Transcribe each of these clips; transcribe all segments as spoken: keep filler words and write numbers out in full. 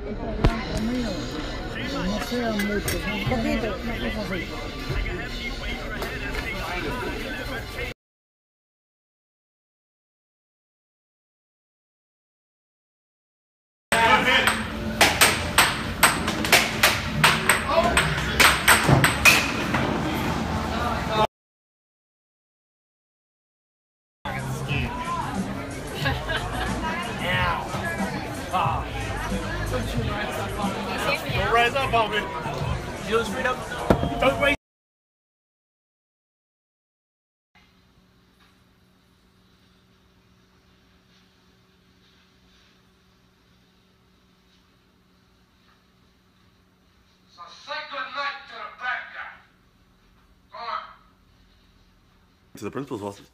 No sea mucho, un poquito, una cosa así. Don't rise up on me. You straight up. Don't wait. So say good night to the bad guy. Go on. To the principal's office.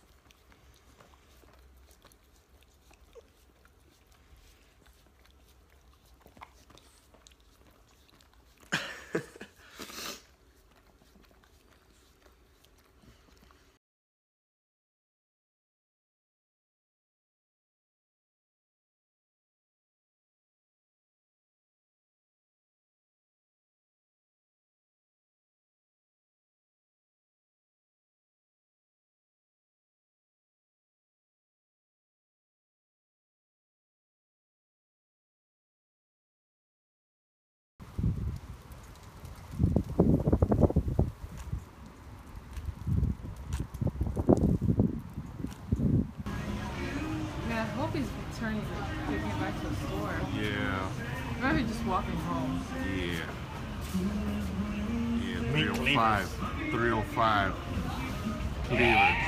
I hope he's returning to taking it back to the store. Yeah. Maybe just walking home. Yeah. Yeah, three oh five. three oh five. Cleveland.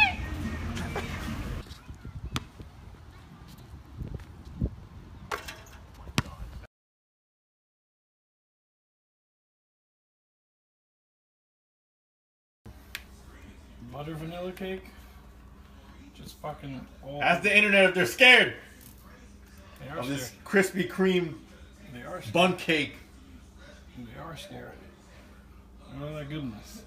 Butter vanilla cake. Just fucking all. Ask the internet if they're scared They are of scared. this Krispy Kreme They are scared. bun cake. They are scared. Oh my goodness.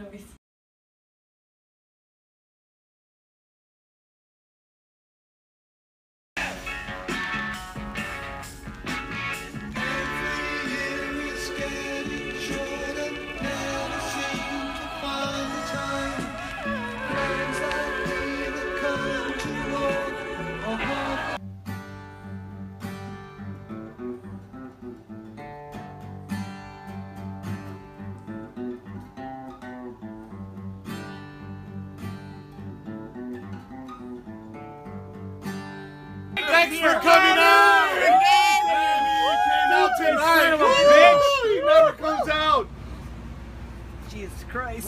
Thanks for coming out! He came out tonight! Bitch! He never comes out! Jesus Christ.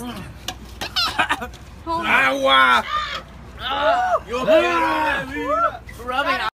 Agua! Rubbing